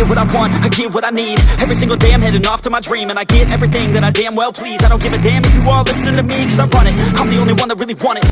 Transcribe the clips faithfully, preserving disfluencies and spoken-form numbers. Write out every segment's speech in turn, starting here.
get what I want, I get what I need. Every single day I'm heading off to my dream, and I get everything that I damn well please. I don't give a damn if you all listening to me, cause I run it. I'm the only one that really want it.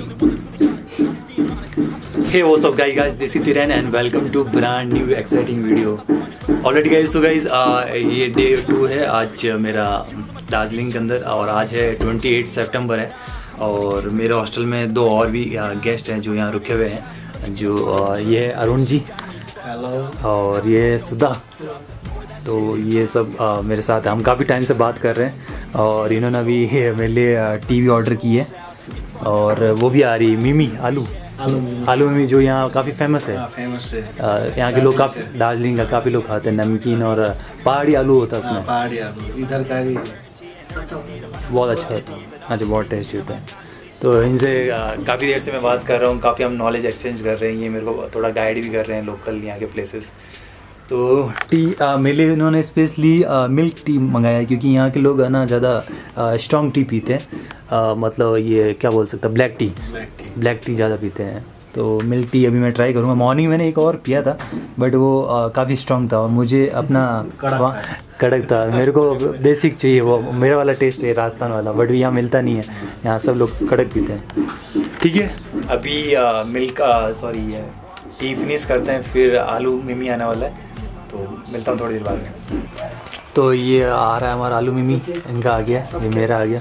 Hey, what's up guys, guys this is Tiran and welcome to brand new exciting video. Alright guys, so guys ये day two है आज मेरा दार्जिलिंग के अंदर, और आज है अट्ठाईस सितंबर है, और मेरे हॉस्टल में दो और भी गेस्ट हैं जो यहाँ रुके हुए हैं। जो ये है अरुण जी, हेलो, और ये है सुधा। तो ये सब आ, मेरे साथ है, हम काफ़ी टाइम से बात कर रहे हैं, और इन्होंने अभी मेरे लिए टीवी ऑर्डर की है, और वो भी आ रही है मिमी आलू आलू मिमी जो यहाँ काफ़ी फेमस है। फेमस है यहाँ के लोग, काफ़ी दार्जिलिंग का काफ़ी लोग खाते हैं, नमकीन और पहाड़ी आलू होता है उसमें। पहाड़ी आलू इधर का भी बहुत अच्छा होता है, हाँ जी, बहुत टेस्टी होता है। तो इनसे काफ़ी देर से मैं बात कर रहा हूँ, काफ़ी हम नॉलेज एक्सचेंज कर रहे हैं, ये मेरे को थोड़ा गाइड भी कर रहे हैं लोकल यहाँ के प्लेसेस। तो टी आ, मेरे लिए इन्होंने स्पेशली मिल्क टी मंगाया है, क्योंकि यहाँ के लोग है ना ज़्यादा स्ट्रॉन्ग टी पीते हैं, मतलब ये क्या बोल सकता है, ब्लैक टी ब्लैक टी ज़्यादा पीते हैं। तो मिल्क टी अभी मैं ट्राई करूँगा। मॉर्निंग मैंने एक और पिया था, बट वो काफ़ी स्ट्रॉन्ग था, और मुझे अपना कड़क था, मेरे को बेसिक चाहिए, वो मेरा वाला टेस्ट है राजस्थान वाला, बट यहाँ मिलता नहीं है, यहाँ सब लोग कड़क पीते हैं। ठीक है, अभी आ, मिल्क सॉरी टी फिनिश करते हैं, फिर आलू मिमी आने वाला है, तो मिलता हूँ थोड़ी देर बाद में। तो ये आ रहा है हमारा आलू मिमी, इनका आ गया, ये मेरा आ गया।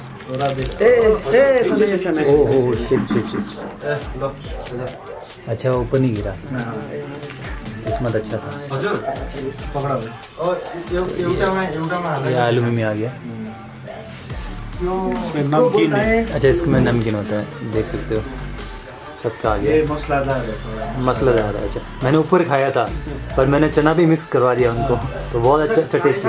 ओह शिट शिट शिट, अच्छा ऊपर नहीं गिरा, किस्मत अच्छा था। ये आलू मिमी आ गया, अच्छा इसमें नमकीन होता है, देख सकते हो सबका आ गया। मसलादार मसलादार अच्छा, मैंने ऊपर खाया था, पर मैंने चना भी मिक्स करवा दिया उनको, तो बहुत अच्छा अच्छा टेस्ट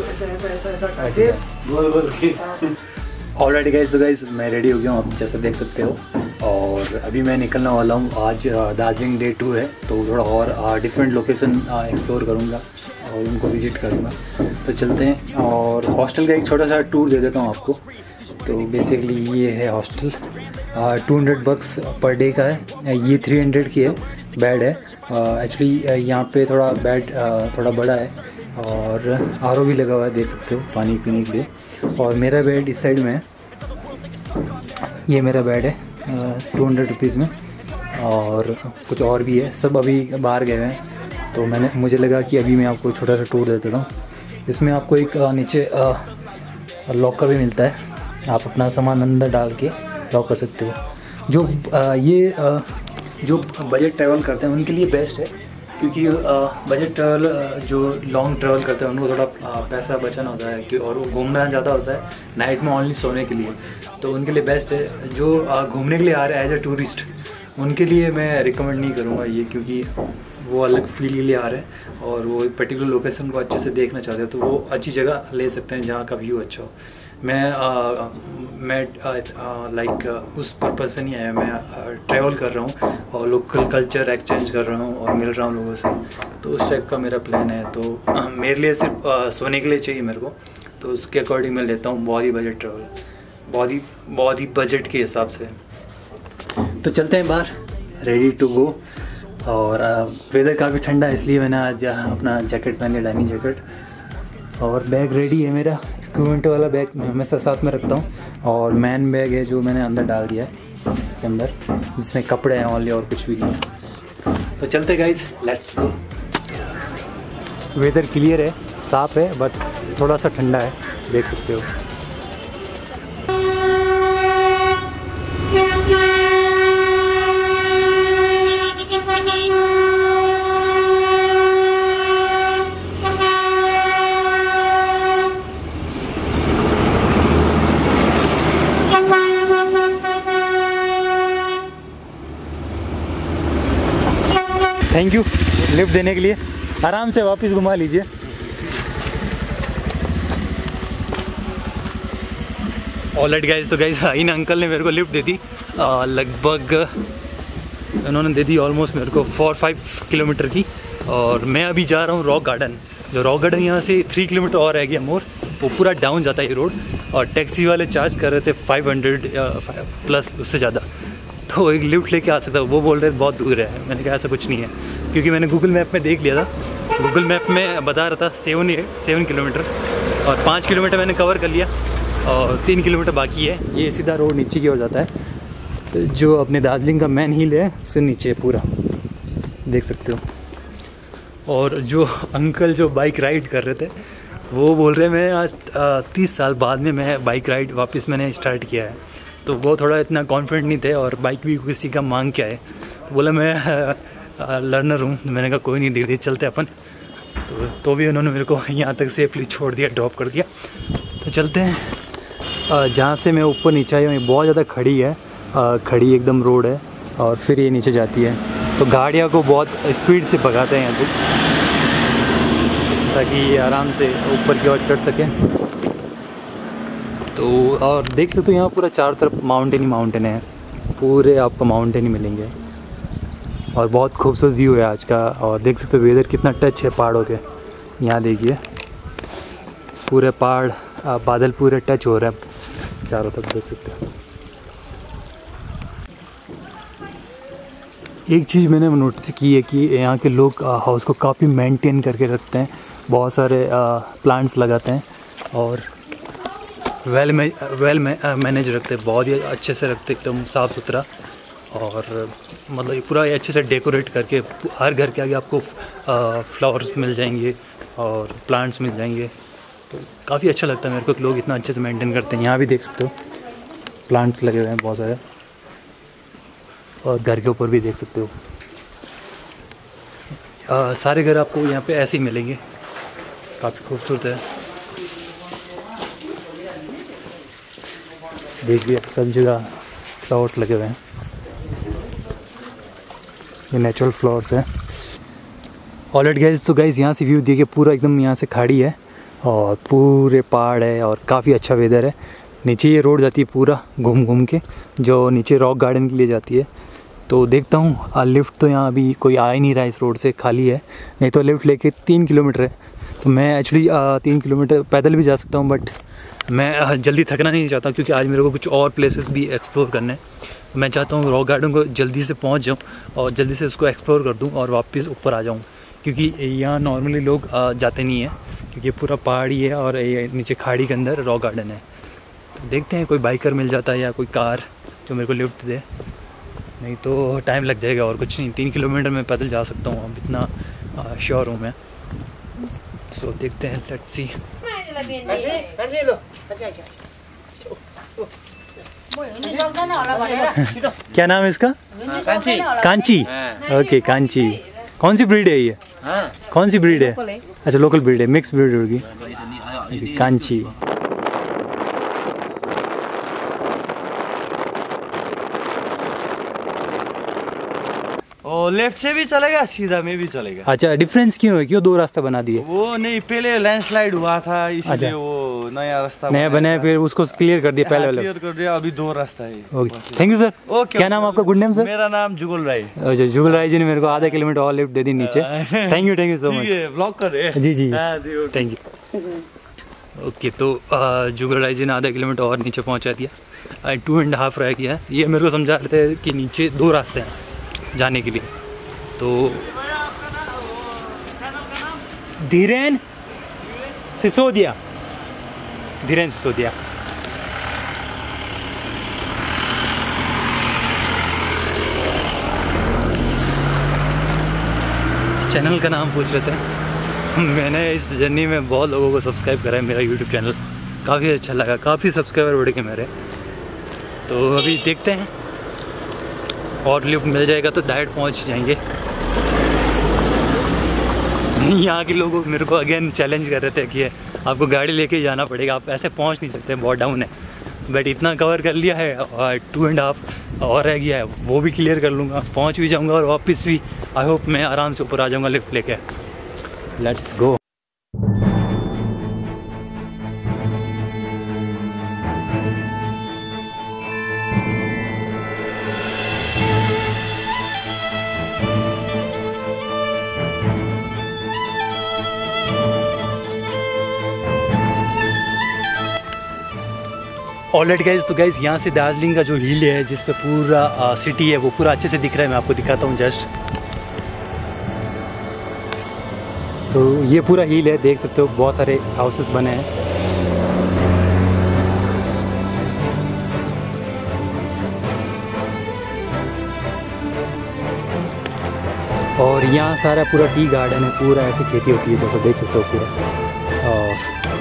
है। ऑलरेडी गाइस, तो गाइस मैं रेडी हो गया हूँ, आप जैसा देख सकते हो, और अभी मैं निकलने वाला हूँ। आज दार्जिलिंग डे टू है, तो थोड़ा और डिफरेंट लोकेशन एक्सप्लोर करूँगा और उनको विज़िट करूँगा। तो चलते हैं, और हॉस्टल का एक छोटा सा टूर दे देता हूँ आपको। तो बेसिकली ये है hostel, two hundred bucks per day का है, ये थ्री हंड्रेड की है, बेड है। एक्चुअली uh, यहाँ पे थोड़ा बेड uh, थोड़ा बड़ा है, और आर ओ भी लगा हुआ है, देख सकते हो, पानी पीने के लिए। और मेरा बेड इस साइड में है, ये मेरा बेड है टू हंड्रेड रुपीज़ में, और कुछ और भी है, सब अभी बाहर गए हुए हैं। तो मैंने मुझे लगा कि अभी मैं आपको छोटा सा टूर दे देता हूँ। इसमें आपको एक uh, नीचे लॉकर भी मिलता है, आप अपना सामान अंदर डाल के लॉक कर सकते हो। जो आ, ये आ, जो बजट ट्रैवल करते हैं उनके लिए बेस्ट है, क्योंकि बजट ट्रैवल जो लॉन्ग ट्रैवल करते हैं उनको थोड़ा आ, पैसा बचाना होता है, कि और वो घूमना ज़्यादा होता है नाइट में ओनली सोने के लिए, तो उनके लिए बेस्ट है। जो घूमने के लिए आ रहे हैं एज ए टूरिस्ट, उनके लिए मैं रिकमेंड नहीं करूँगा ये, क्योंकि वो अलग फील के लिए आ रहे हैं, और वो एक पर्टिकुलर लोकेशन को अच्छे से देखना चाहते हैं, तो वो अच्छी जगह ले सकते हैं जहाँ का व्यू अच्छा हो। मैं आ, मैं लाइक उस पर्पज़ से नहीं आया, मैं ट्रैवल कर रहा हूँ और लोकल कल्चर एक्सचेंज कर रहा हूँ और मिल रहा हूँ लोगों से, तो उस टाइप का मेरा प्लान है। तो आ, मेरे लिए सिर्फ आ, सोने के लिए चाहिए मेरे को, तो उसके अकॉर्डिंग मैं लेता हूँ बहुत ही बजट ट्रैवल, बहुत ही बहुत ही बजट के हिसाब से। तो चलते हैं बाहर, रेडी टू गो। और वेदर काफ़ी ठंडा है, इसलिए मैंने आज अपना जैकेट पहन लिया, डाइनिंग जैकेट, और बैग रेडी है मेरा। इक्विपमेंट वाला बैग मैं हमेशा साथ में रखता हूँ, और मैन बैग है जो मैंने अंदर डाल दिया है इसके अंदर, जिसमें कपड़े हैं ओनली, और कुछ भी नहीं है। तो चलते guys, let's go. Weather clear है, साफ़ है, बट थोड़ा सा ठंडा है, देख सकते हो। थैंक यू लिफ्ट देने के लिए, आराम से वापस घुमा लीजिए। ऑलराइट गाइस, तो गाइस इन अंकल ने मेरे को लिफ्ट दे दी, लगभग उन्होंने दे दी ऑलमोस्ट मेरे को फोर फाइव किलोमीटर की, और मैं अभी जा रहा हूँ रॉक गार्डन। जो रॉक गार्डन यहाँ से थ्री किलोमीटर और रह गया मोर, वो पूरा डाउन जाता है ये रोड, और टैक्सी वाले चार्ज कर रहे थे फाइव हंड्रेड प्लस उससे ज़्यादा, तो एक लिफ्ट लेके आ सकता है, वो बोल रहे बहुत दूर है। मैंने कहा ऐसा कुछ नहीं है, क्योंकि मैंने गूगल मैप में देख लिया था। गूगल मैप में बता रहा था सेवन सेवन किलोमीटर और पाँच किलोमीटर मैंने कवर कर लिया और तीन किलोमीटर बाकी है। ये सीधा रोड नीचे की ओर जाता है, तो जो अपने दार्जिलिंग का मेन हिल है उससे नीचे पूरा देख सकते हो। और जो अंकल जो बाइक राइड कर रहे थे वो बोल रहे मैं आज तीस साल बाद में मैं बाइक राइड वापस मैंने स्टार्ट किया है। तो वो थोड़ा इतना कॉन्फिडेंट नहीं थे और बाइक भी किसी का मांग के आए। तो बोला मैं लर्नर हूँ। मैंने कहा कोई नहीं, धीरे धीरे चलते अपन। तो तो भी उन्होंने मेरे को यहाँ तक सेफली छोड़ दिया, ड्रॉप कर दिया। तो चलते हैं। जहाँ से मैं ऊपर नीचे आया हूँ बहुत ज़्यादा खड़ी है, खड़ी एकदम रोड है और फिर ये नीचे जाती है। तो गाड़ियाँ को बहुत स्पीड से भगाते हैं यहाँ पे ताकि ये आराम से ऊपर की ओर चढ़ सकें। तो और देख सकते हो यहाँ पूरा चारों तरफ माउंटेन ही माउंटेन है, पूरे आपको माउंटेन ही मिलेंगे और बहुत खूबसूरत व्यू है आज का। और देख सकते हो वेदर कितना टच है पहाड़ों के। यहाँ देखिए पूरे पहाड़, बादल पूरे टच हो रहे हैं चारों तरफ, देख सकते हो। एक चीज़ मैंने नोटिस की है कि यहाँ के लोग हाउस को काफ़ी मेंटेन करके रखते हैं, बहुत सारे प्लांट्स लगाते हैं और वेल में वेल में मैनेज रखते हैं, बहुत ही अच्छे से रखते हैं, एकदम साफ़ सुथरा। और मतलब ये पूरा अच्छे से डेकोरेट करके हर घर के आगे आपको फ्लावर्स मिल जाएंगे और प्लांट्स मिल जाएंगे। तो काफ़ी अच्छा लगता है मेरे को कि लोग इतना अच्छे से मेंटेन करते हैं। यहाँ भी देख सकते हो प्लांट्स लगे हुए हैं बहुत सारे और घर के ऊपर भी देख सकते हो। आ, सारे घर आपको यहाँ पे ऐसे ही मिलेंगे, काफ़ी खूबसूरत है। देखिए सब जगह फ्लावर्स लगे हुए हैं, ये नेचुरल फ्लावर्स हैं। ऑलरेडी गाइस, तो गाइस यहाँ से व्यू देखिए पूरा एकदम यहाँ से खाड़ी है और पूरे पहाड़ है और काफ़ी अच्छा वेदर है। नीचे ये रोड जाती है पूरा घूम घूम के, जो नीचे रॉक गार्डन के लिए जाती है। तो देखता हूँ लिफ्ट तो यहाँ अभी कोई आ ही नहीं रहा, इस रोड से खाली है, नहीं तो लिफ्ट लेके तीन किलोमीटर है। तो मैं एक्चुअली तीन किलोमीटर पैदल भी जा सकता हूँ, बट मैं जल्दी थकना नहीं चाहता क्योंकि आज मेरे को कुछ और प्लेसेस भी एक्सप्लोर करने हैं। मैं चाहता हूँ रॉक गार्डन को जल्दी से पहुँच जाऊँ और जल्दी से उसको एक्सप्लोर कर दूँ और वापस ऊपर आ जाऊँ, क्योंकि यहाँ नॉर्मली लोग जाते नहीं हैं क्योंकि पूरा पहाड़ी है और ये नीचे खाड़ी के अंदर रॉक गार्डन है। तो देखते हैं कोई बाइकर मिल जाता है या कोई कार जो मेरे को लिफ्ट दे, नहीं तो टाइम लग जाएगा और कुछ नहीं। तीन किलोमीटर में पैदल जा सकता हूँ, अब इतना श्योर हूँ मैं। सो देखते हैं, लेट्स सी। क्या नाम है इसका? कांची। कांची, ओके कांची। कौन सी ब्रीड है ये? कौन सी ब्रीड है? अच्छा लोकल ब्रीड है, मिक्स ब्रीड होगी कांची। और लेफ्ट से भी चलेगा, सीधा में भी चलेगा। अच्छा, डिफरेंस क्यों है, क्यों दो रास्ता बना दिए? वो नहीं, पहले लैंडस्लाइड हुआ था इसलिए वो नया रास्ता नया बनाया, फिर उसको क्लियर कर दिया, पहले वाला क्लियर कर दिया, अभी दो रास्ता है। Okay, thank you sir. Okay, क्या नाम आपका? Good name sir? मेरा नाम जुगल राय। अच्छा, जुगल राय जी ने मेरे को आधा किलोमीटर और लिफ्ट दे दी नीचे। Thank you, thank you so much. Vlog कर रहे हैं? जी जी, थैंक यू। ओके, तो जुगल राय जी ने आधा किलोमीटर और नीचे पहुंचा दिया, टू एंड हाफ रह गया है। ये मेरे को समझा रहे थे कि नीचे दो रास्ते हैं जाने के लिए। तो धीरेन सिसोदिया, धीरेन सिसोदिया। चैनल का नाम पूछ रहे थे। मैंने इस जर्नी में बहुत लोगों को सब्सक्राइब करा है, मेरा यूट्यूब चैनल काफ़ी अच्छा लगा, काफ़ी सब्सक्राइबर बढ़ गए मेरे। तो अभी देखते हैं और लिफ्ट मिल जाएगा तो डायरेक्ट पहुंच जाएंगे। यहाँ के लोग मेरे को अगेन चैलेंज कर रहे थे कि आपको गाड़ी लेके ही जाना पड़ेगा, आप ऐसे पहुंच नहीं सकते, बहुत डाउन है। बट इतना कवर कर लिया है और टू एंड हाफ और रह गया है, वो भी क्लियर कर लूँगा, पहुंच भी जाऊँगा और वापस भी आई होप मैं आराम से ऊपर आ जाऊँगा लिफ्ट लेके। Let's go. ऑलरेडी गाइज, तो गाइज यहाँ से दार्जिलिंग का जो हिल है जिस पे पूरा आ, सिटी है वो पूरा अच्छे से दिख रहा है। मैं आपको दिखाता हूँ जस्ट। तो ये पूरा हिल है, देख सकते हो बहुत सारे हाउसेस बने हैं। और यहाँ सारा पूरा टी गार्डन है, पूरा ऐसे खेती होती है जैसा देख सकते हो पूरा। और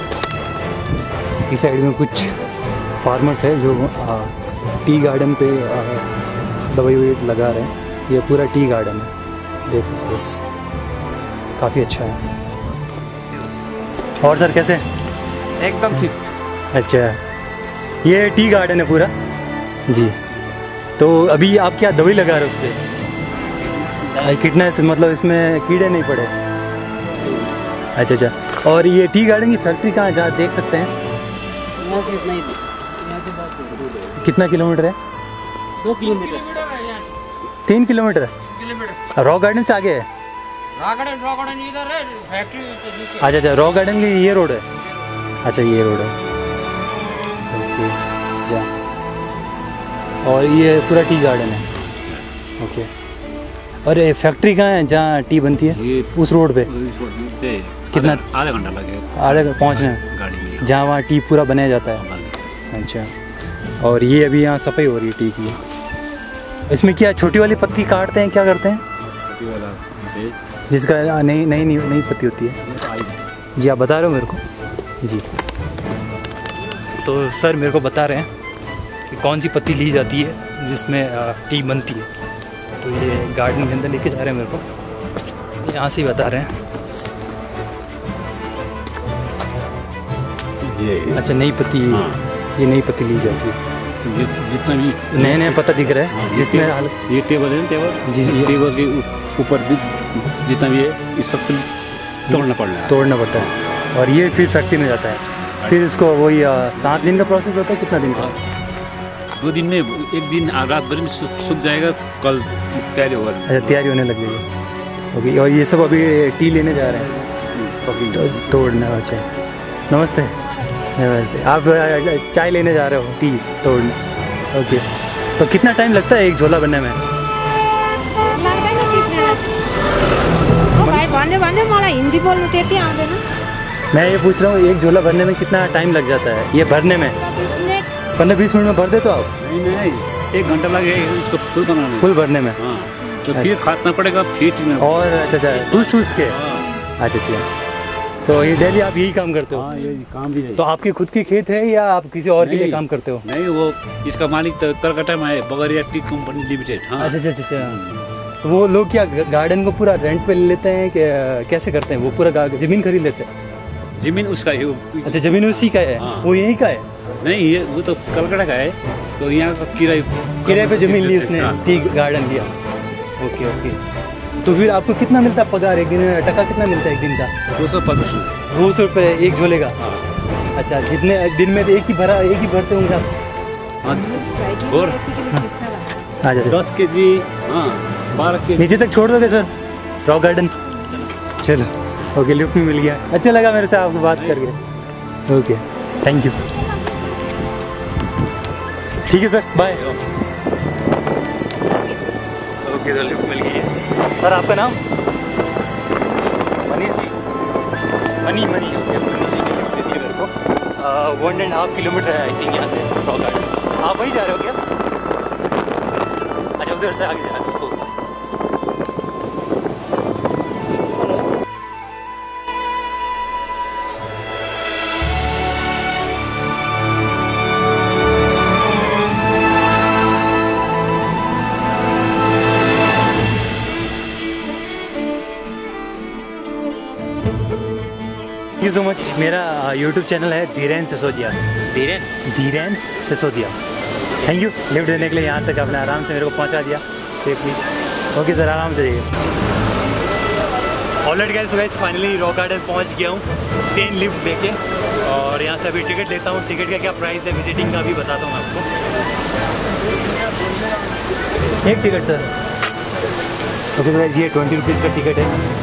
इस साइड में कुछ फार्मर्स है जो आ, टी गार्डन पे आ, दवाई वही लगा रहे हैं। ये पूरा टी गार्डन है, देख सकते हो, काफ़ी अच्छा है। और सर कैसे? एकदम ठीक। अच्छा, ये टी गार्डन है पूरा जी। तो अभी आप क्या दवाई लगा रहे हो उस पर? कितना से मतलब इसमें कीड़े नहीं पड़े? अच्छा अच्छा। और ये टी गार्डन की फैक्ट्री कहाँ, जहाँ देख सकते हैं? यहाँ से इतना ही, यहाँ से बहुत दूर है। कितना किलोमीटर है? दो किलोमीटर। तीन किलोमीटर? किलोमीटर। रॉक गार्डन से आगे है? रॉक गार्डन, रॉक गार्डन इधर है, फैक्ट्री से नीचे। अच्छा अच्छा, रॉक गार्डन की ये रोड है? अच्छा, ये रोड है, ओके जा। और ये पूरा टी गार्डन है, ओके। और ये फैक्ट्री कहाँ है जहाँ टी बनती है? उस रोड पे? कितना? आधा घंटा लगेगा आधे पहुँचने गाड़ी में, जहाँ वहाँ टी पूरा बनाया जाता है। अच्छा, और ये अभी यहाँ सफाई हो रही है टी की। इसमें क्या छोटी वाली पत्ती काटते हैं, क्या करते हैं? जिसका नई नई नई पत्ती होती है जी, आप बता रहे हो मेरे को जी। तो सर मेरे को बता रहे हैं कि कौन सी पत्ती ली जाती है जिसमें टी बनती है। तो ये गार्डन के अंदर लेके जा रहे हैं मेरे को, यहाँ से ही बता रहे हैं। ये अच्छा, नई पत्ती, हाँ। ये नई पत्ती ली जाती है। जितना भी नए नए पत्ता दिख रहा है, हाँ, जिसमें ये टेबल है ना, टेबल जी जी, टेबल के ऊपर जितना भी है इस सब तोड़ना पड़ रहा है, तोड़ना पड़ता है। और ये फिर फैक्ट्री में जाता है, फिर इसको वही सात दिन का प्रोसेस होता है? कितना दिन का? दो दिन में, एक दिन रात भर में सूख जाएगा, कल तैयारी होगा। अच्छा, तैयारी होने लग जाएगी, ओके। और ये सब अभी टी लेने जा रहे हैं तो, तोड़ना। अच्छा, नमस्ते नमस्ते। आप चाय लेने जा रहे हो, टी तोड़ने, ओके। तो कितना टाइम लगता है एक झोला बनने में? भाइ भन्यो भने मलाई हिन्दी बोल्नु त्यति आउँदैन। मैं ये पूछ रहा हूँ, एक झोला भरने में कितना टाइम लग जाता है ये भरने में? पंद्रह बीस मिनट में भर दे तो आप? नहीं नहीं, एक घंटा लगेगा इसको फुल बनाने में। फुल भरने में? हाँ, तो फिर खातना पड़ेगा फिर में। और अच्छा अच्छा, ठूस ठूस के? अच्छा अच्छा। तो ये डेली आप यही काम करते हो? हाँ, ये काम भी है। तो आपके खुद की खेत है या आप किसी और के लिए काम करते हो? नहीं, वो इसका मालिक तो कलकत्ता में है, बगरिया टी कंपनी लिमिटेड। हाँ। अच्छा अच्छा अच्छा। तो वो लोग क्या गार्डन को पूरा रेंट पे ले लेते हैं कि कैसे करते हैं? वो पूरा जमीन खरीद लेते हैं? जमीन उसका है। अच्छा, जमीन उसी का है? हाँ। वो यही का है? नहीं, ये वो तो कलकत्ता का है, तो यहाँ का किराए किराए पे जमीन ली उसने, हाँ। टी गार्डन लिया, ओके ओके। तो फिर आपको कितना मिलता है पगार एक दिन में? टका कितना मिलता है एक दिन का? दो सौ पचास रुपये। दो सौ रुपये एक झोले का? हाँ। अच्छा, जितने दिन में एक ही भरा, एक ही भरते होंगे आप? हाँ, और अच्छा, दस के जी, हाँ बारह के जी। नीचे तक छोड़ दोगे सर रॉक गार्डन? चलो, ओके, लिफ्ट में मिल गया। अच्छा लगा मेरे से आपको बात करके, ओके, थैंक यू। ठीक है sir, bye. Okay sir, lift मिल गई है। सर आपका नाम? मनीष जी? मनी मनी ओके, मनी जी ने लिफ्ट दे दिया मेरे को। वन एंड हाफ किलोमीटर है आई थिंक यहाँ से रॉक गार्डन। आप वहीं जा रहे हो क्या? अच्छा, उधर से आगे जा रहे हो। Thank you so much. मेरा यूट्यूब चैनल है Dhiren Sisodia. Dhiren Dhiren Sisodia. Thank you lift देने के लिए, यहाँ तक आपने आराम से मेरे को पहुँचा दिया सेफली। ओके सर, आराम से जाइए। Already guys guys finally rock garden पहुँच गया हूँ ट्रेन लिफ्ट लेके, और यहाँ से अभी टिकट लेता हूँ। टिकट का क्या प्राइस है, विजिटिंग का भी बताता हूँ आपको। एक टिकट सर? ओके तो गाइस, ये ट्वेंटी रुपीज़ का टिकट है।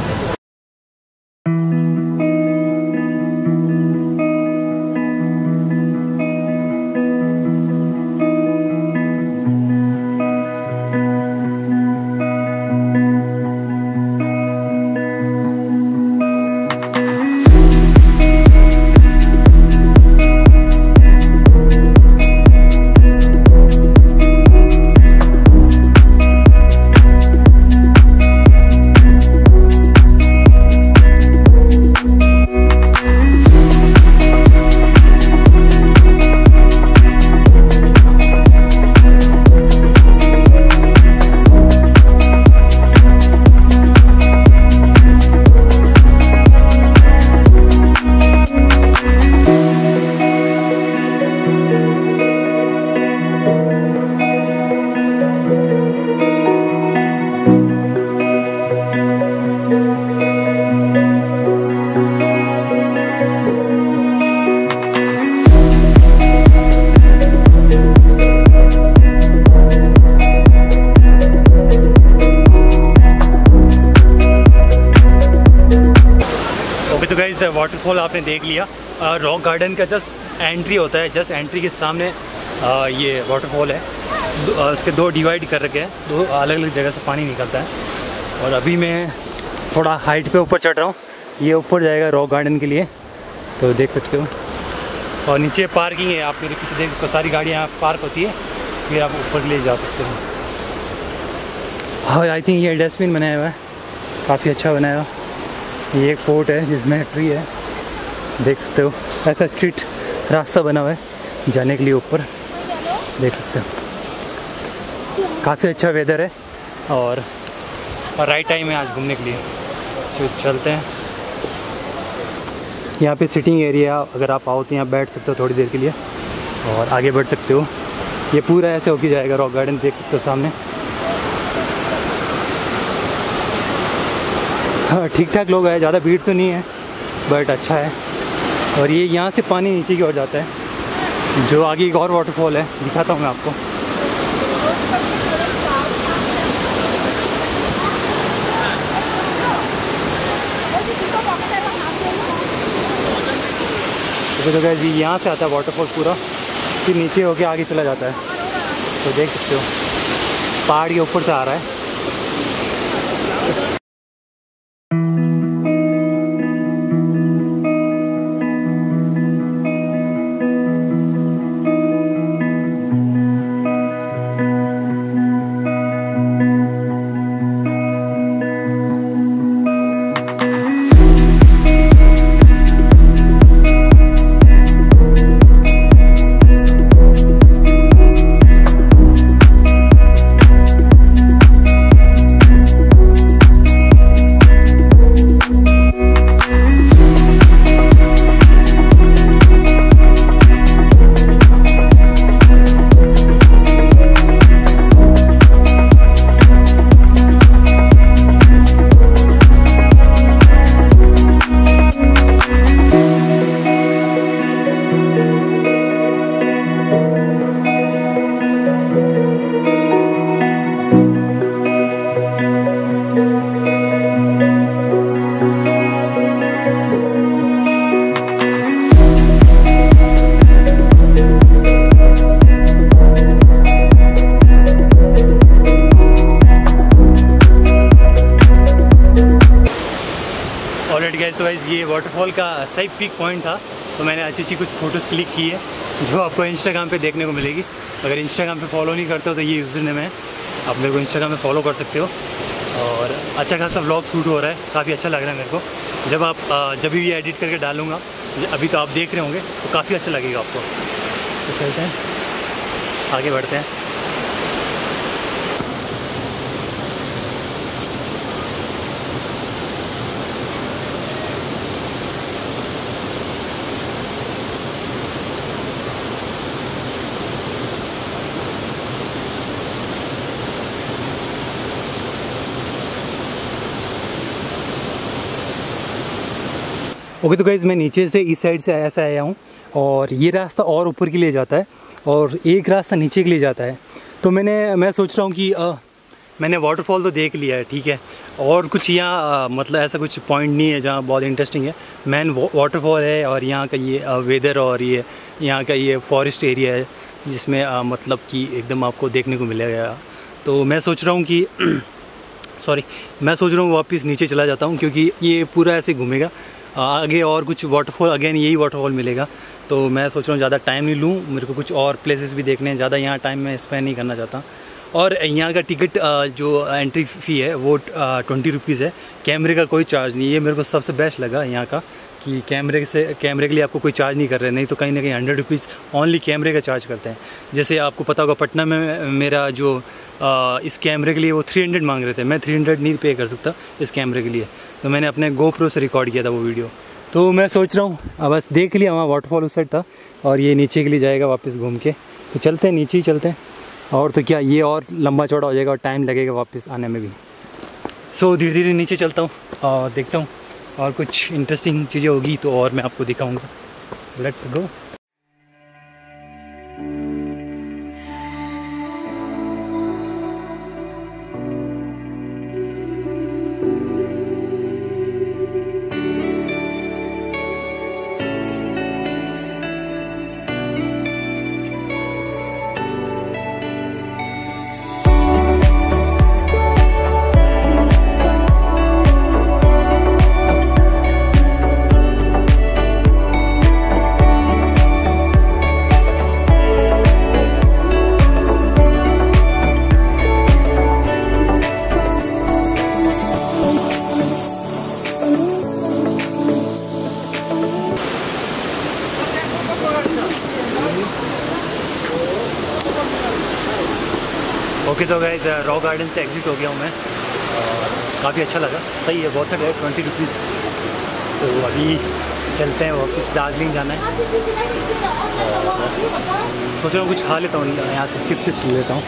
वाटरफॉल आपने देख लिया। रॉक गार्डन का जस्ट एंट्री होता है, जस्ट एंट्री के सामने आ, ये वाटरफॉल है। दो, उसके दो डिवाइड कर रखे हैं, दो अलग अलग जगह से पानी निकलता है। और अभी मैं थोड़ा हाइट पे ऊपर चढ़ रहा हूँ, ये ऊपर जाएगा रॉक गार्डन के लिए, तो देख सकते हो। और नीचे पार्किंग है, आप मेरे पीछे देख सकते हो, सारी गाड़ियाँ यहाँ पार्क होती है, फिर आप ऊपर के लिए जा सकते हो। हाँ, आई थिंक ये डस्टबिन बनाया हुआ है, काफ़ी अच्छा बनाया हुआ। ये एक पोर्ट है जिसमें ट्री है, देख सकते हो। ऐसा स्ट्रीट रास्ता बना हुआ है जाने के लिए ऊपर, देख सकते हो। काफ़ी अच्छा वेदर है और, और राइट टाइम है आज घूमने के लिए, तो चलते हैं। यहाँ पे सिटिंग एरिया, अगर आप आओ तो यहाँ बैठ सकते हो थोड़ी देर के लिए और आगे बढ़ सकते हो। ये पूरा ऐसे होके जाएगा रॉक गार्डन, देख सकते हो सामने। हाँ, ठीक ठाक लोग आए, ज़्यादा भीड़ तो नहीं है बट अच्छा है। और ये यहाँ से पानी नीचे की ओर जाता है, जो आगे एक और वाटरफॉल है, दिखाता हूँ मैं आपको। तो गाइस जी यहाँ से आता है वाटरफॉल पूरा, फिर नीचे होके आगे चला जाता है, तो देख सकते हो पहाड़ के ऊपर से आ रहा है। तो गाइस ये वाटरफॉल का सही पीक पॉइंट था, तो मैंने अच्छी अच्छी कुछ फ़ोटोज़ क्लिक की है जो आपको इंस्टाग्राम पे देखने को मिलेगी। अगर इंस्टाग्राम पे फॉलो नहीं करते हो तो ये यूज़र नेम है, आप मेरे को इंस्टाग्राम पे फॉलो कर सकते हो। और अच्छा खासा व्लॉग शूट हो रहा है, काफ़ी अच्छा लग रहा है मेरे को। जब आप जब भी ये एडिट करके डालूँगा, अभी तो आप देख रहे होंगे, तो काफ़ी अच्छा लगेगा आपको। तो चलते हैं, आगे बढ़ते हैं। ओके तो गाइस मैं नीचे से इस साइड से ऐसा आया हूँ और ये रास्ता और ऊपर के लिए जाता है और एक रास्ता नीचे के लिए जाता है। तो मैंने मैं सोच रहा हूँ कि आ, मैंने वाटरफॉल तो देख लिया है, ठीक है, और कुछ यहाँ मतलब ऐसा कुछ पॉइंट नहीं है जहाँ बहुत इंटरेस्टिंग है। मेन वाटरफॉल है और यहाँ का ये वेदर और ये यहाँ का ये फॉरेस्ट एरिया है जिसमें आ, मतलब कि एकदम आपको देखने को मिलेगा। तो मैं सोच रहा हूँ कि सॉरी मैं सोच रहा हूँ वापस नीचे चला जाता हूँ, क्योंकि ये पूरा ऐसे घूमेगा आगे और कुछ वाटरफॉल, अगेन यही वाटरफॉल मिलेगा। तो मैं सोच रहा हूँ ज़्यादा टाइम नहीं लूँ, मेरे को कुछ और प्लेसेस भी देखने हैं, ज़्यादा यहाँ टाइम मैं स्पेंड नहीं करना चाहता। और यहाँ का टिकट जो एंट्री फ़ी है वो ट्वेंटी रुपीज़ है, कैमरे का कोई चार्ज नहीं है। ये मेरे को सबसे बेस्ट लगा यहाँ का कि कैमरे से कैमरे के लिए आपको कोई चार्ज नहीं कर रहे, नहीं तो कहीं ना कहीं हंड्रेड रुपीज़ ओनली कैमरे का चार्ज करते हैं। जैसे आपको पता होगा पटना में मेरा जो आ, इस कैमरे के लिए वो थ्री हंड्रेड मांग रहे थे, मैं थ्री हंड्रेड नहीं पे कर सकता इस कैमरे के लिए, तो मैंने अपने गोप्रो से रिकॉर्ड किया था वो वीडियो। तो मैं सोच रहा हूँ अब बस देख लिया, वहाँ वाटरफॉल उस साइड था और ये नीचे के लिए जाएगा वापस घूम के, तो चलते हैं नीचे ही चलते हैं। और तो क्या ये और लंबा चौड़ा हो जाएगा और टाइम लगेगा वापस आने में भी। सो धीरे धीरे नीचे चलता हूँ और देखता हूँ और कुछ इंटरेस्टिंग चीज़ें होगी तो और मैं आपको दिखाऊँगा। Let's go. ओके तो गाइस रॉक गार्डन से एग्जिट हो गया हूँ मैं, काफ़ी अच्छा लगा, सही है, बहुत है, ट्वेंटी रुपीज़। तो अभी चलते हैं वापस, दार्जिलिंग जाना है। सोच रहा हूँ कुछ खा लेता हूँ, यहाँ से चिप्स चिप्स पी लेता हूँ।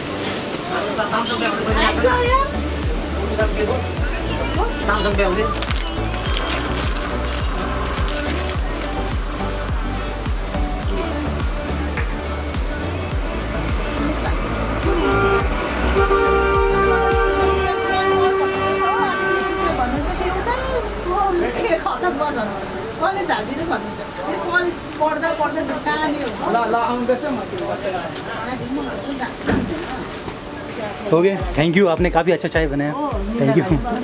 हो गया, थैंक यू, आपने काफ़ी अच्छा चाय बनाया, थैंक यू।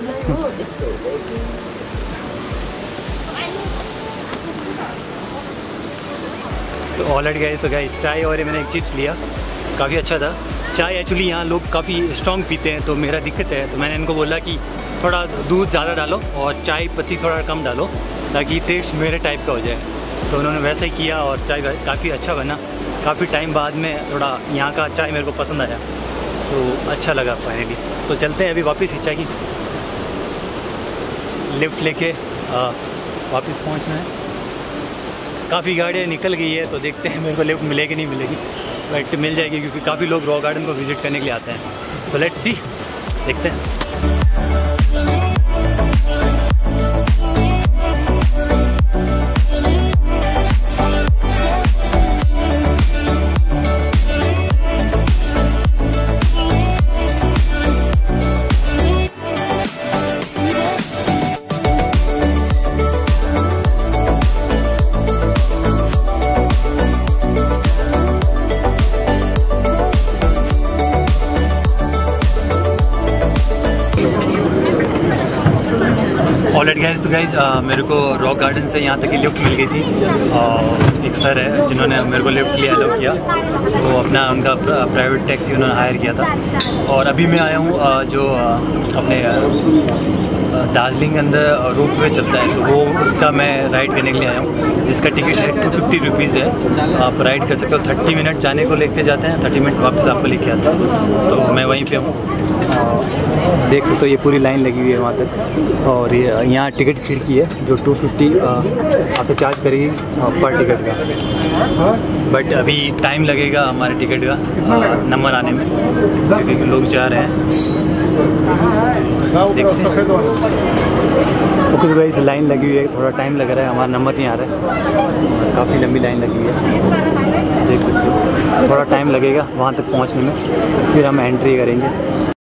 तो ऑलरेडी गाइस, तो गाइस चाय और ये मैंने एक चिप्स लिया, काफ़ी अच्छा था। चाय एक्चुअली यहाँ लोग काफ़ी स्ट्रॉन्ग पीते हैं, तो मेरा दिक्कत है, तो मैंने इनको बोला कि थोड़ा दूध ज़्यादा डालो और चाय पत्ती थोड़ा कम डालो ताकि टेस्ट मेरे टाइप का हो जाए। तो उन्होंने वैसा ही किया और चाय काफ़ी अच्छा बना। काफ़ी टाइम बाद में थोड़ा यहाँ का चाय मेरे को पसंद आया, सो अच्छा लगा फाइनली। सो चलते हैं अभी वापस हिचा की लिफ्ट लेके वापस पहुँचना है। काफ़ी गाड़ियाँ निकल गई है, तो देखते हैं मेरे को लिफ्ट मिलेगी नहीं मिलेगी, बट मिल जाएगी क्योंकि काफ़ी लोग रॉक गार्डन को विज़िट करने के लिए आते हैं। तो लेट्स सी, देखते हैं। ऑलरेडी गाइस, तो गाइस मेरे को रॉक गार्डन से यहाँ तक की लिफ्ट मिल गई थी। uh, एक सर है जिन्होंने मेरे को लिफ्ट के लिए अलाउ किया, वो अपना उनका प्राइवेट टैक्सी उन्होंने हायर किया था। और अभी मैं आया हूँ uh, जो uh, अपने दार्जिलिंग अंदर रोप वे चलता है, तो वो उसका मैं राइड करने के लिए आया हूँ, जिसका टिकट है टू फिफ्टी रुपीज़ है। आप राइड कर सकते हो, थर्टी मिनट जाने को लेके जाते हैं, थर्टी मिनट वापस आपको लेके आते हैं। तो मैं वहीं पे हूँ, देख सकते हो ये पूरी लाइन लगी हुई है वहाँ तक। और ये यहाँ टिकट खिड़की है जो टू फिफ्टी आपसे चार्ज करेगी पर टिकट का, बट अभी टाइम लगेगा हमारे टिकट का नंबर आने में क्योंकि लोग जा रहे हैं। देखते हैं। ओके तो गाइस, लाइन लगी हुई है, थोड़ा टाइम लग रहा है, हमारा नंबर नहीं आ रहा है, काफ़ी लंबी लाइन लगी हुई है, देख सकते हो। थोड़ा टाइम लगेगा वहाँ तक पहुँचने में, फिर हम एंट्री करेंगे।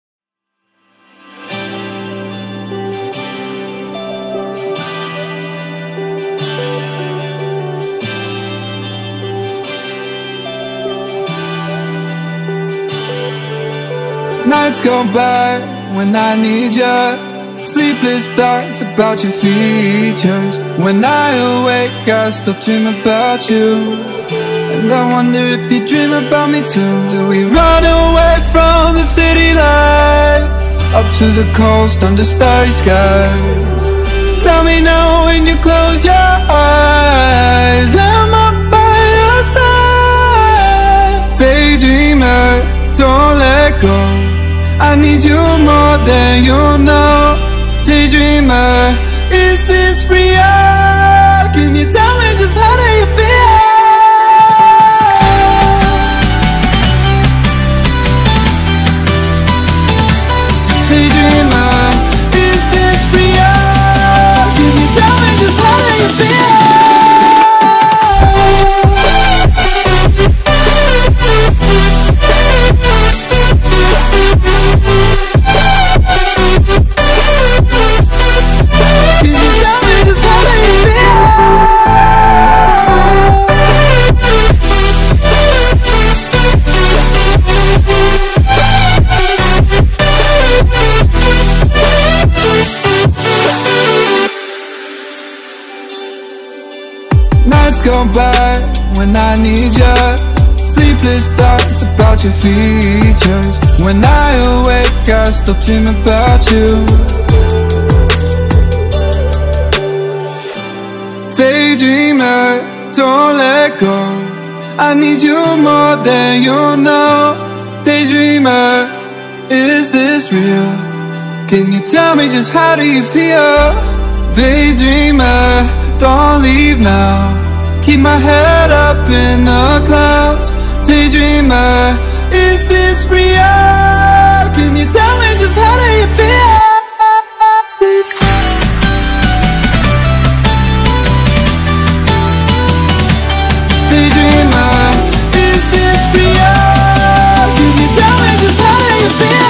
Nights go by when I need you, sleepless thoughts about your features. When I awake I still dream about you, and I wonder if you dream about me too. Do we run away from the city lights, up to the coast under starry skies? Tell me now when you close your eyes, am I by your side? Daydreamer, don't let go, I need you more than you know. Daydreamer, is this real? Can you tell me just how do you feel? Daydreamer, is this real? Can you tell me just how do you feel? Nights go by when I need you, sleepless thoughts about your features. When I awake I still dream about you. Daydreamer, don't let go, I need you more than you know. Daydreamer, is this real? Can you tell me just how do you feel? Daydreamer, don't leave now. Keep my head up in the clouds. Daydreamer, is this real? Can you tell me just how do you feel? Daydreamer, is this real? Can you tell me just how do you feel?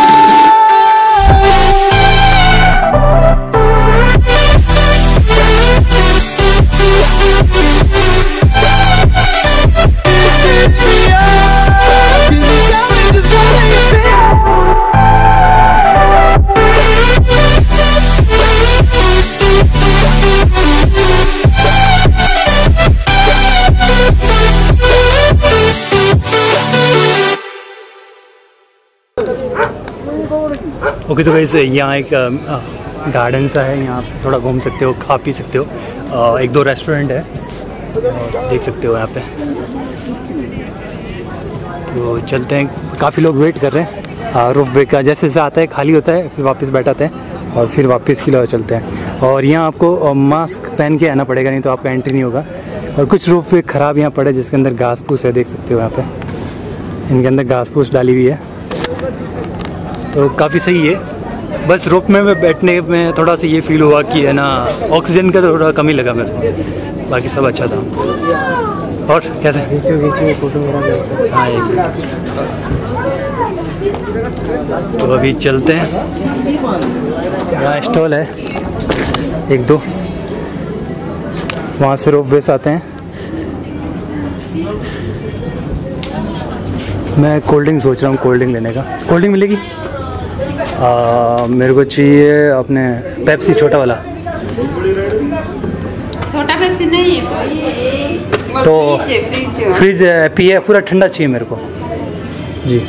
Okay तो guys यहाँ एक garden सा है, यहाँ थोड़ा घूम सकते हो, खा पी सकते हो। आ, एक दो रेस्टोरेंट है देख सकते हो यहाँ पे। तो चलते हैं, काफ़ी लोग वेट कर रहे हैं। रूफ वे का जैसे जैसे आता है खाली होता है, फिर वापस बैठाते हैं और फिर वापस की लिए चलते हैं। और यहाँ आपको मास्क पहन के आना पड़ेगा, नहीं तो आपका एंट्री नहीं होगा। और कुछ रूफ वे ख़राब यहाँ पड़े जिसके अंदर घास फूस है, देख सकते हो यहाँ पे इनके अंदर घास फूस डाली हुई है। तो काफ़ी सही है, बस रूफ में बैठने में थोड़ा सा ये फील हुआ कि है ना, ऑक्सीजन का थोड़ा कमी लगा मेरे को, बाकी सब अच्छा था। और कैसे हाँ एक तो अभी चलते हैं, यहाँ स्टॉल है एक दो, वहाँ से रोप वेस आते हैं। मैं कोल्ड ड्रिंक सोच रहा हूँ, कोल्ड ड्रिंक लेने का। कोल्ड ड्रिंक मिलेगी? आ, मेरे को चाहिए अपने पेप्सी छोटा वाला। छोटा पेप्सी नहीं है तो ये तो फ्रिज फ्रिज पिए, पूरा ठंडा चाहिए मेरे को जी।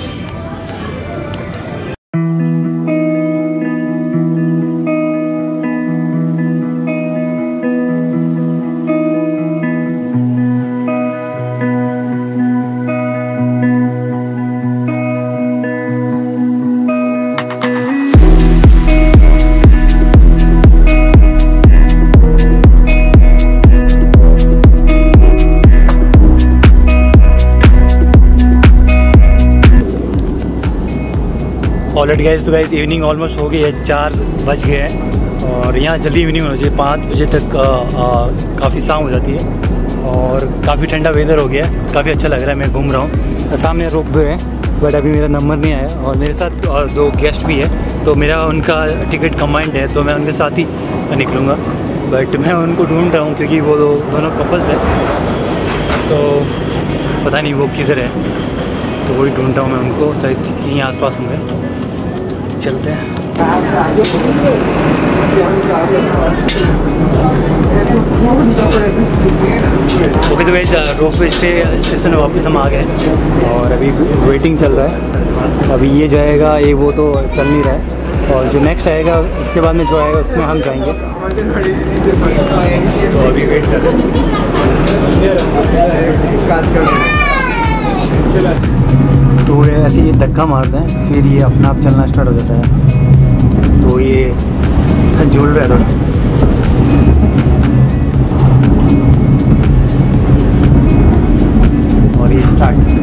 ऑलरेडी गाइस, तो गाइस इवनिंग ऑलमोस्ट हो गई है, चार बज गए हैं और यहाँ जल्दी इवनिंग होना चाहिए, पाँच बजे तक काफ़ी शाम हो जाती है और काफ़ी ठंडा वेदर हो गया है, काफ़ी अच्छा लग रहा है। मैं घूम रहा हूँ, सामने रोप वे है बट अभी मेरा नंबर नहीं आया और मेरे साथ और दो गेस्ट भी है, तो मेरा उनका टिकट कंबाइंड है, तो मैं उनके साथ ही निकलूँगा। बट मैं उनको ढूंढ रहा हूँ क्योंकि वो दो, दोनों कपल्स हैं, तो पता नहीं वो किधर है, तो वही ढूंढ रहा हूँ मैं उनको, शायद यहीं आसपास होंगे। चलते हैं। ओके तो गाइस, रोप वे स्टेशन में वापस हम आ गए और अभी वेटिंग चल रहा है। अभी ये जाएगा, ये वो तो चल नहीं रहा है और जो नेक्स्ट आएगा इसके बाद में जो आएगा उसमें हम जाएंगे, तो अभी वेट कर रहे हैं। तो ये ऐसे ये धक्का मारते हैं, फिर ये अपना आप चलना स्टार्ट हो जाता है, तो ये झूल रहा है थोड़ा। और ये स्टार्ट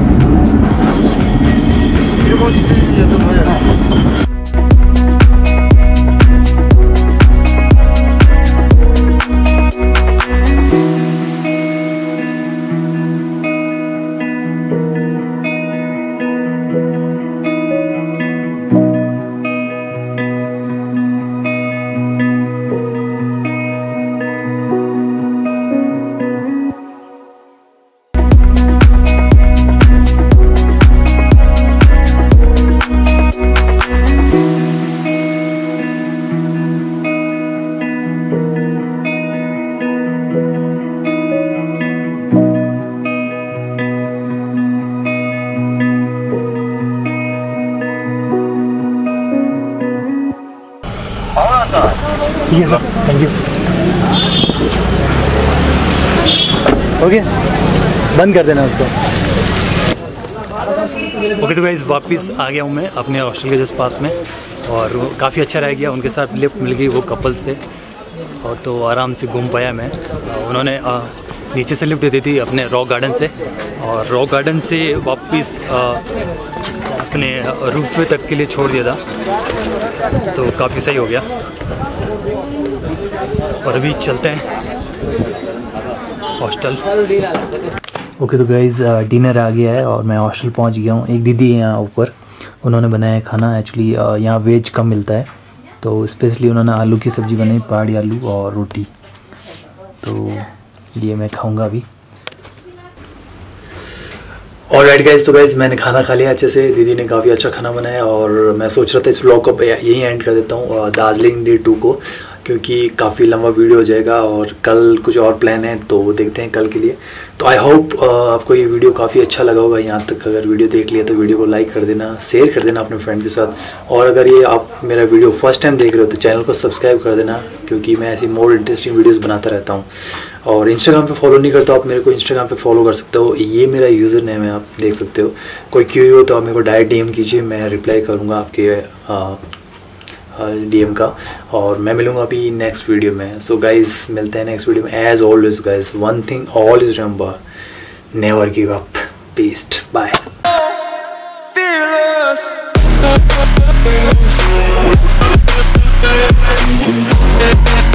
ठीक है सर, थैंक यू। ओके, बंद कर देना उसको। ओके तो गाइस वापस आ गया हूँ मैं अपने हॉस्टल के जस्ट पास में, और काफ़ी अच्छा रह गया, उनके साथ लिफ्ट मिल गई, वो कपल्स थे, और तो आराम से घूम पाया मैं। उन्होंने आ, नीचे से लिफ्ट दे दी थी अपने रॉक गार्डन से, और रॉक गार्डन से वापस अपने रूफ तक के लिए छोड़ दिया था, तो काफ़ी सही हो गया। और अभी चलते हैं हॉस्टल। ओके तो गाइज़ डिनर आ गया है और मैं हॉस्टल पहुंच गया हूँ। एक दीदी है यहाँ ऊपर, उन्होंने बनाया है खाना। एक्चुअली यहाँ वेज कम मिलता है, तो स्पेशली उन्होंने आलू की सब्ज़ी बनाई, पहाड़ी आलू और रोटी, तो ये मैं खाऊंगा अभी। ऑलराइट गाइज, तो गाइज मैंने खाना खा लिया अच्छे से, दीदी ने काफ़ी अच्छा खाना बनाया, और मैं सोच रहा था इस व्लॉग को यहीं एंड कर देता हूँ दार्जिलिंग डे टू को, क्योंकि काफ़ी लंबा वीडियो हो जाएगा और कल कुछ और प्लान है, तो देखते हैं कल के लिए। तो आई होप आपको ये वीडियो काफ़ी अच्छा लगा होगा। यहाँ तक अगर वीडियो देख लिया तो वीडियो को लाइक कर देना, शेयर कर देना अपने फ्रेंड के साथ, और अगर ये आप मेरा वीडियो फर्स्ट टाइम देख रहे हो तो चैनल को सब्सक्राइब कर देना, क्योंकि मैं ऐसी मोर इंटरेस्टिंग वीडियोज़ बनाता रहता हूँ। और इंस्टाग्राम पे फॉलो नहीं करते आप मेरे को, इंस्टाग्राम पे फॉलो कर सकते हो, ये मेरा यूज़र नेम है, आप देख सकते हो। कोई क्यूरी हो तो आप मेरे को डायरेक्ट डीएम कीजिए, मैं रिप्लाई करूँगा आपके डीएम का, और मैं मिलूँगा अभी नेक्स्ट वीडियो में। सो गाइज मिलते हैं नेक्स्ट वीडियो में। As always guys, one thing always remember, never give up. Peace, bye.